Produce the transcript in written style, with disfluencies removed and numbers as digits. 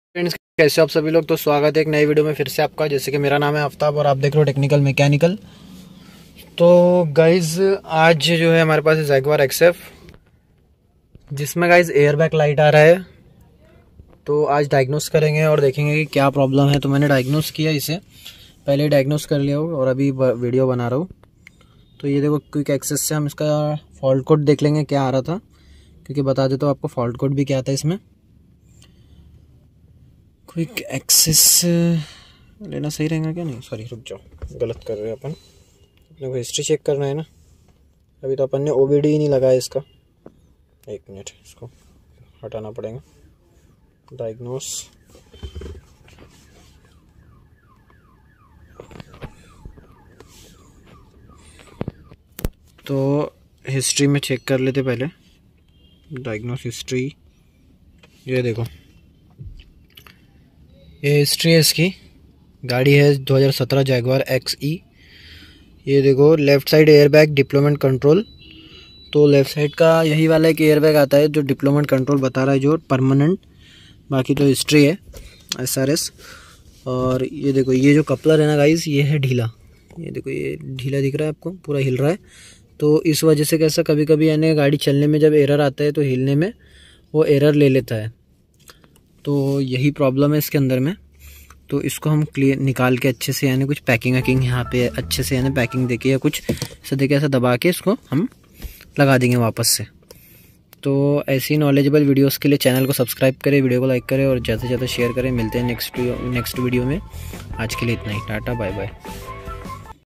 Friends, कैसे हो आप सभी लोग। तो स्वागत है एक नई वीडियो में फिर से आपका। जैसे कि मेरा नाम है आफ्ताब और आप देख रहे हो टेक्निकल मैकेनिकल। तो गाइज आज जो है हमारे पास है जैगवार एक्सएफ, जिसमें गाइज एयरबैग लाइट आ रहा है। तो आज डायग्नोस करेंगे और देखेंगे कि क्या प्रॉब्लम है। तो मैंने डायग्नोस किया, इसे पहले डायग्नोस कर लिया हो और अभी वीडियो बना रहा हूँ। तो ये देखो, क्विक एक्सेस से हम इसका फॉल्ट कोड देख लेंगे क्या आ रहा था, क्योंकि बता देता हूँ आपको फॉल्ट कोड भी क्या आता है इसमें। क्विक एक्सेस लेना सही रहेगा क्या? नहीं सॉरी, रुक जाओ, गलत कर रहे हैं अपन। अपने को हिस्ट्री चेक करना है ना। अभी तो अपन ने ओबीडी ही नहीं लगाया इसका। एक मिनट, इसको हटाना पड़ेगा। डायग्नोस, तो हिस्ट्री में चेक कर लेते पहले। डायग्नोस हिस्ट्री, ये देखो, ये हिस्ट्री है इसकी। गाड़ी है 2017 जैगवार XE। ये देखो, left side airbag deployment control. तो लेफ़्ट साइड का यही वाला है कि एयरबैग आता है जो डिप्लोमेंट कंट्रोल बता रहा है, जो परमानेंट। बाकी तो हिस्ट्री है SRS। और ये देखो, ये जो कपलर है ना गाइस, ये है ढीला। ये देखो, ये ढीला दिख रहा है आपको, पूरा हिल रहा है। तो इस वजह से कैसा, कभी कभी यानी गाड़ी चलने में जब एरर आता है तो हिलने में वो एरर ले लेता है। तो यही प्रॉब्लम है इसके अंदर में। तो इसको हम क्लियर निकाल के अच्छे से, यानी कुछ पैकिंग वैकिंग यहाँ पे अच्छे से, यानी पैकिंग देके या कुछ ऐसा देके ऐसा दबा के इसको हम लगा देंगे वापस से। तो ऐसी नॉलेजेबल वीडियोस के लिए चैनल को सब्सक्राइब करें, वीडियो को लाइक करें और ज़्यादा से ज़्यादा शेयर करें। मिलते हैं नेक्स्ट वीडियो में। आज के लिए इतना ही। Tata bye bye.